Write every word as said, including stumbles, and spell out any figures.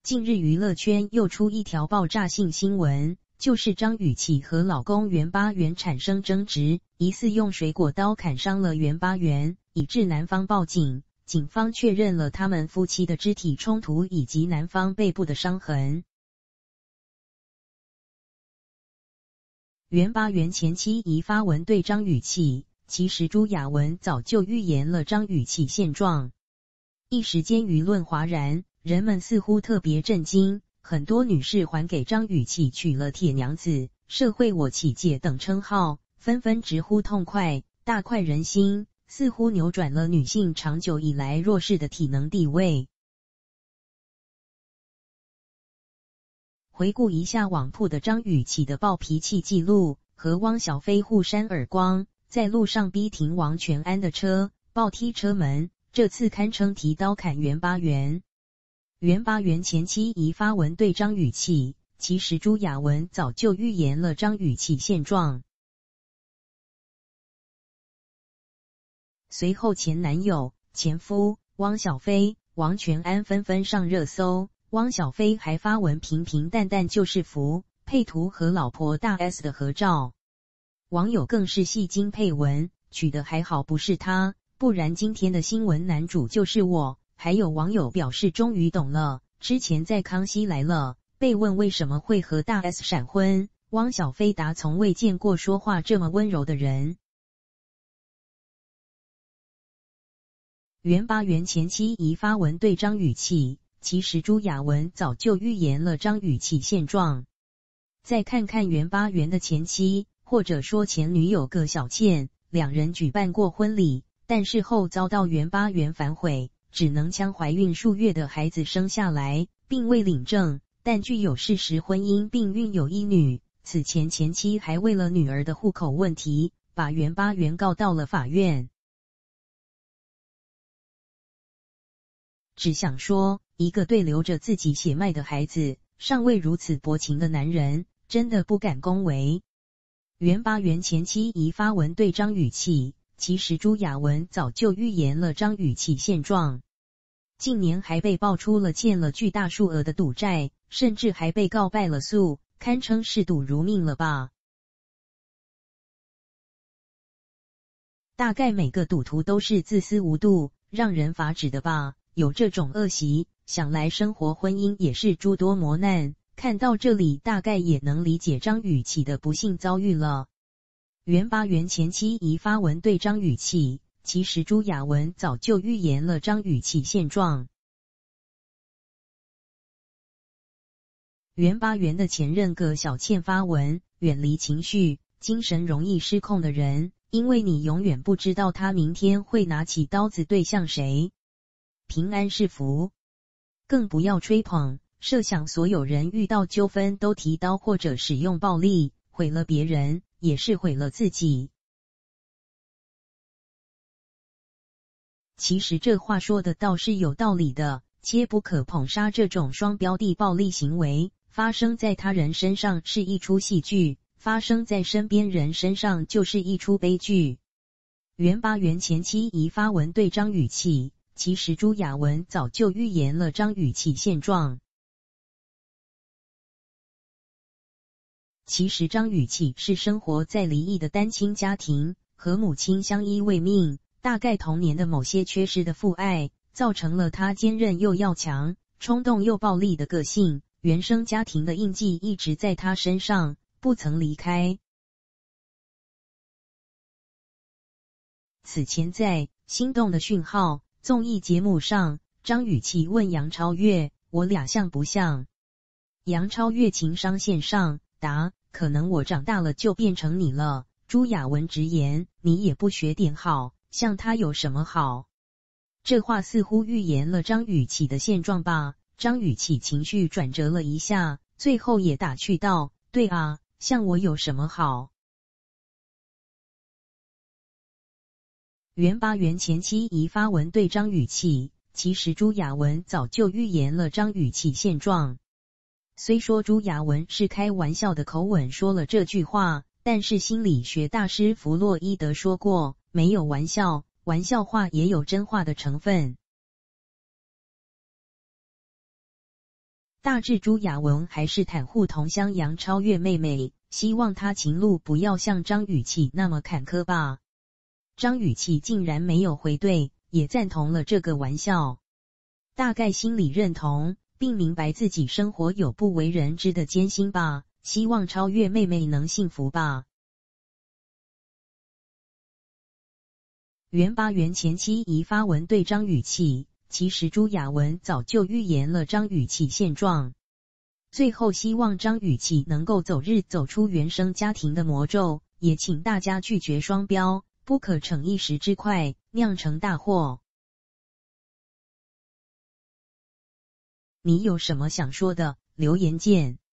近日娱乐圈又出一条爆炸性新闻，就是张雨绮和老公袁巴元产生争执，疑似用水果刀砍伤了袁巴元，以致男方报警。警方确认了他们夫妻的肢体冲突以及男方背部的伤痕。袁巴元前妻疑发文对张雨绮，其实朱雅文早就预言了张雨绮现状。一时间舆论哗然，人们似乎特别震惊，很多女士还给张雨绮取了铁娘子、社会我启姐等称号，纷纷直呼痛快，大快人心，似乎扭转了女性长久以来弱势的体能地位。回顾一下网曝的张雨绮的暴脾气记录，和汪小菲互扇耳光，在路上逼停王全安的车，暴踢车门，这次堪称提刀砍袁巴元。袁巴元前妻疑发文对张雨绮，其实朱雅文早就预言了张雨绮现状。随后前男友、前夫汪小菲、王全安纷纷上热搜，汪小菲还发文平平淡淡就是福，配图和老婆大 S 的合照。网友更是戏精配文，取得还好不是他，不然今天的新闻男主就是我。还有网友表示终于懂了，之前在康熙来了，被问为什么会和大 S 闪婚，汪小菲答从未见过说话这么温柔的人。袁巴元前妻疑发文对张雨绮，其实朱雅文早就预言了张雨绮现状。再看看袁巴元的前妻，或者说前女友葛小倩，两人举办过婚礼，但事后遭到袁巴元反悔，只能将怀孕数月的孩子生下来，并未领证，但具有事实婚姻并育有一女。此前前妻还为了女儿的户口问题，把袁巴元告到了法院。只想说，一个对流着自己血脉的孩子，尚未如此薄情的男人，真的不敢恭维。袁巴元前妻疑发文对张雨绮，其实朱雅文早就预言了张雨绮现状。近年还被爆出了欠了巨大数额的赌债，甚至还被告败了诉，堪称视赌如命了吧。大概每个赌徒都是自私无度，让人发指的吧。有这种恶习，想来生活婚姻也是诸多磨难。看到这里，大概也能理解张雨绮的不幸遭遇了。袁巴元前妻疑发文对张雨绮，其实朱雅文早就预言了张雨绮现状。袁巴元的前任葛小倩发文，远离情绪，精神容易失控的人，因为你永远不知道他明天会拿起刀子对向谁。平安是福，更不要吹捧，设想所有人遇到纠纷都提刀或者使用暴力，毁了别人，也是毁了自己。其实这话说的倒是有道理的，切不可捧杀这种双标的暴力行为，发生在他人身上是一出戏剧，发生在身边人身上就是一出悲剧。袁巴元前妻疑发文对张雨绮，其实朱雅文早就预言了张雨绮现状。其实张雨绮是生活在离异的单亲家庭，和母亲相依为命，大概童年的某些缺失的父爱，造成了她坚韧又要强、冲动又暴力的个性，原生家庭的印记一直在她身上，不曾离开。此前在《心动的讯号》综艺节目上，张雨绮问杨超越：“我俩像不像？”杨超越情商线上答：“可能我长大了就变成你了。”朱雅文直言：“你也不学点好，像他有什么好？”这话似乎预言了张雨绮的现状吧。张雨绮情绪转折了一下，最后也打趣道：“对啊，像我有什么好？”袁巴元前妻疑发文对张雨绮，其实朱雅文早就预言了张雨绮现状。虽说朱雅文是开玩笑的口吻说了这句话，但是心理学大师弗洛伊德说过，没有玩笑，玩笑话也有真话的成分。 大致朱雅文还是袒护同乡杨超越妹妹，希望她情路不要像张雨绮那么坎坷吧。张雨绮竟然没有回怼，也赞同了这个玩笑，大概心里认同，并明白自己生活有不为人知的艰辛吧，希望超越妹妹能幸福吧。袁巴元前妻宜发文对张雨绮，其实朱雅文早就预言了张雨绮现状，最后希望张雨绮能够走日走出原生家庭的魔咒，也请大家拒绝双标，不可逞一时之快，酿成大祸。你有什么想说的？留言见。